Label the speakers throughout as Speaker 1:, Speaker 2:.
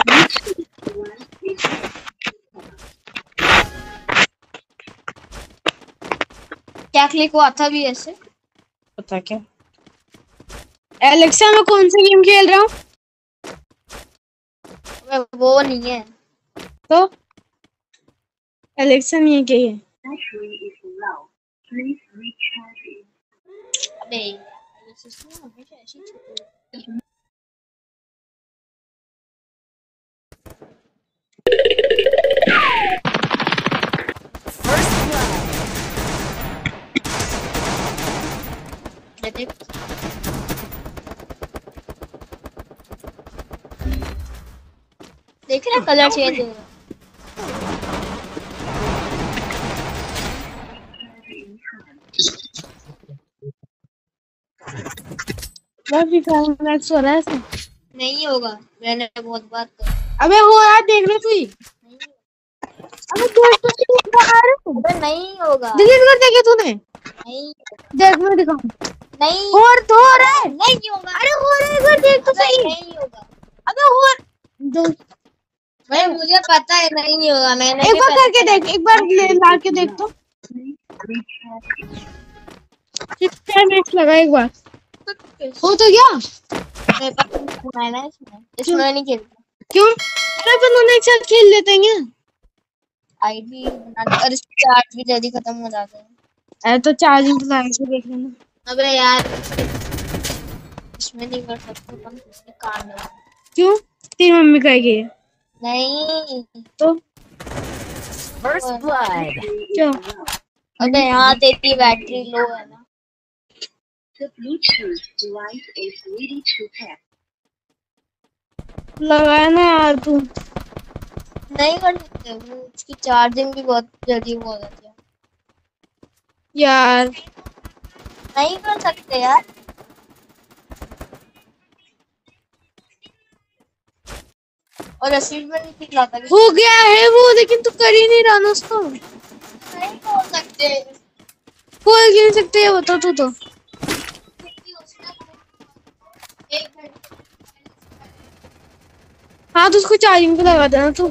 Speaker 1: क्या क्लिक हुआ था भी ऐसे?
Speaker 2: पता क्या एलेक्सा, मैं कौन सा गेम खेल रहा हूँ?
Speaker 1: वो नहीं है
Speaker 2: तो एलेक्सा नहीं है क्या ये?
Speaker 1: अबे ये सिस्टम हमेशा ऐसी छोटी। देख रहे कलर चेंज हो रहा है।
Speaker 2: मैक्स हो रहा है ऐसे?
Speaker 1: नहीं होगा, मैंने बहुत बात कर।
Speaker 2: अबे हो यार, देख ले तू ही। अबे
Speaker 1: अबे नहीं होगा,
Speaker 2: डिलीट कर देगा तूने?
Speaker 1: नहीं
Speaker 2: देख मैं दिखाऊं।
Speaker 1: नहीं
Speaker 2: और तो हो रहा है।
Speaker 1: नहीं होगा।
Speaker 2: अरे हो रहा है, एक बार देख तो सही।
Speaker 1: नहीं होगा।
Speaker 2: अबे हो दो
Speaker 1: भाई मुझे पता है नहीं होगा, मैंने
Speaker 2: एक बार करके देख, एक बार ला के देख तो। कितना मिनट लगा एक बार हो तो गया।
Speaker 1: मेरे पास है ना इसमें नहीं खेलता।
Speaker 2: क्यों? अरे अपन दोनों एक साथ खेल लेते हैं।
Speaker 1: आईडी बना और इसके चार्ज भी जल्दी खत्म हो जाते हैं।
Speaker 2: अरे तो चार्जिंग तो लाइन से देख लेना।
Speaker 1: अबे यार इसमें नहीं कर सकते अपन, इसमें कान लगा।
Speaker 2: क्यों? तेरी मम्मी कहेगी
Speaker 1: नहीं
Speaker 2: तो
Speaker 3: First blood.
Speaker 2: क्या?
Speaker 1: अबे यहाँ तेरी बैटरी लो है ना।
Speaker 4: The Bluetooth device is ready to pair.
Speaker 2: लगाया ना यार तू।
Speaker 1: नहीं कर सकते, वो उसकी चार्जिंग भी बहुत जल्दी हो जाती है
Speaker 2: यार।
Speaker 1: नहीं कर सकते यार। और रसीद में नहीं दिखलाता कि
Speaker 2: हो गया है वो, लेकिन तू कर ही नहीं रहा ना उसको।
Speaker 1: नहीं खोल सकते।
Speaker 2: खोल क्यों नहीं सकते ये बता तू तो।
Speaker 1: एक घंटे
Speaker 2: हाँ तो उसको चार्जिंग पे लगा देना तू।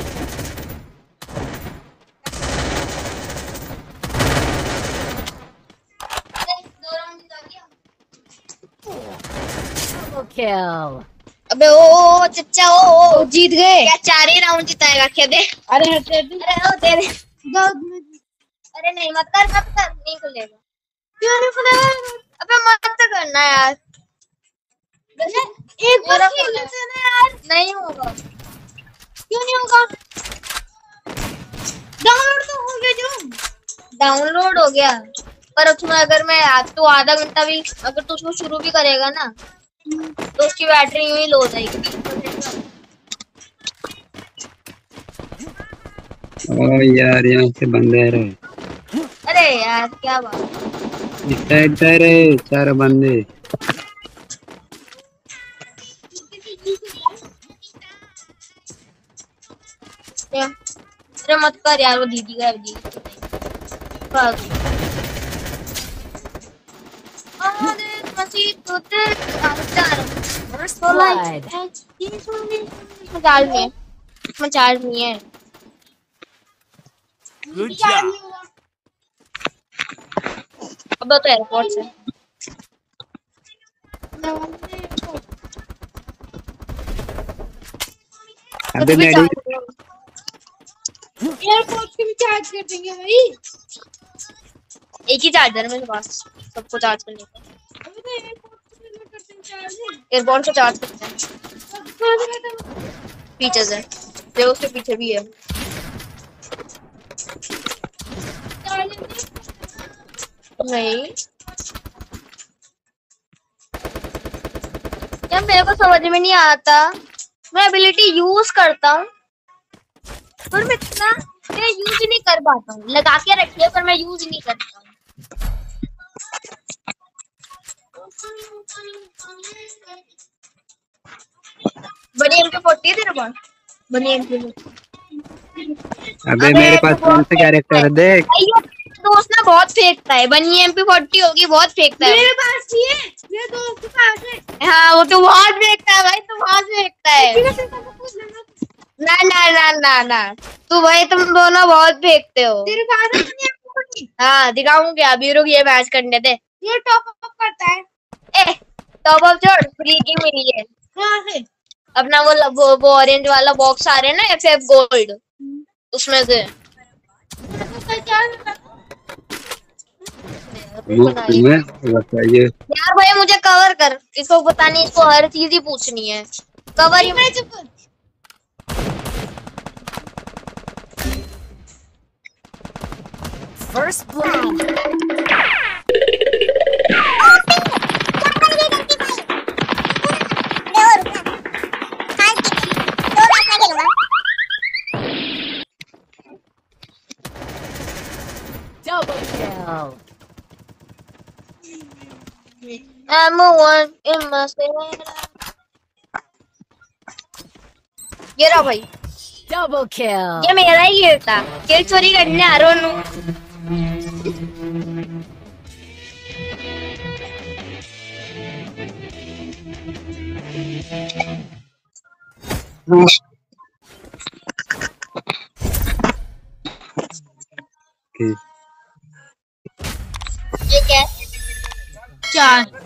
Speaker 3: Double kill.
Speaker 1: अबे ओ चच्चा ओ
Speaker 2: जीत गए।
Speaker 1: क्या 4 ही राउंड जिताएगा क्या? दे
Speaker 2: अरे हटे दे।
Speaker 1: अरे ओ दे अरे नहीं मत कर नहीं खुलेगा।
Speaker 2: क्यों नहीं खुलेगा?
Speaker 1: अबे मत करना यार,
Speaker 2: एक बार खेल लेते हैं ना यार।
Speaker 1: नहीं होगा।
Speaker 2: क्यों नहीं होगा? डाउनलोड तो हो गया जो।
Speaker 1: डाउनलोड हो गया पर उसमें अगर मैं तो आधा घंटा भी अगर तू उसको शुरू भी करेगा ना तो उसकी बैटरी यूं ही लो हो जाएगी।
Speaker 5: ओ यार यहाँ से बंदे आ रहे।
Speaker 1: अरे यार क्या बात।
Speaker 5: इधर रहे 4 बंदे।
Speaker 1: अरे मत कर यार, वो दीदी का दीदी
Speaker 3: First blood.
Speaker 1: चार्ज नहीं है।
Speaker 6: Good job.
Speaker 1: अब तो एयरपोर्ट से
Speaker 5: अबे मेरी
Speaker 2: एयरपोर्ट के भी चार्ज कर देंगे भाई।
Speaker 1: एक ही चार्जर मेरे पास, सबको चार्ज करने का। एयरपोर्ट से चार्ज करते हैं पीछे से, ये उसके पीछे भी है। नहीं यार मेरे को समझ में नहीं आता, मैं एबिलिटी यूज करता हूँ पर मैं यूज नहीं कर पाता हूँ। लगा के रखिए पर मैं यूज नहीं करता हूँ। बड़ी MP40 है तेरे पास? बड़ी MP40।
Speaker 5: अबे मेरे पास कौन सा कैरेक्टर है देख।
Speaker 1: दोस्त ना बहुत फेंकता है, बनी MP40 होगी, बहुत फेंकता है।
Speaker 2: मेरे पास नहीं है, मेरे दोस्त के पास है।
Speaker 1: हाँ वो तो बहुत फेंकता है भाई, तो बहुत फेंकता है। ना ना तू भाई तुम दोनों बहुत फेंकते हो।
Speaker 2: तेरे पास नहीं है कोई?
Speaker 1: हाँ दिखाऊं क्या अभी, रुक ये मैच करने दे।
Speaker 2: ये टॉप अप करता है
Speaker 1: ए टॉप अप छोड़, फ्री की मिली है।
Speaker 2: कहाँ से?
Speaker 1: अपना वो ऑरेंज वाला बॉक्स आ रहे हैं ना FF गोल्ड, उसमें से।
Speaker 5: तुम्हें बताइए।
Speaker 1: यार भाई मुझे कवर कर, इसको पता नहीं, इसको हर चीज ही पूछनी है। कवर ही
Speaker 3: First blood. Double kill.
Speaker 1: I'm a one in my ये रहा भाई,
Speaker 3: Double kill.
Speaker 1: ये मेरा ही गेट था। किल चोरी करने आ रहा हूँ। ये क्या है?
Speaker 2: 4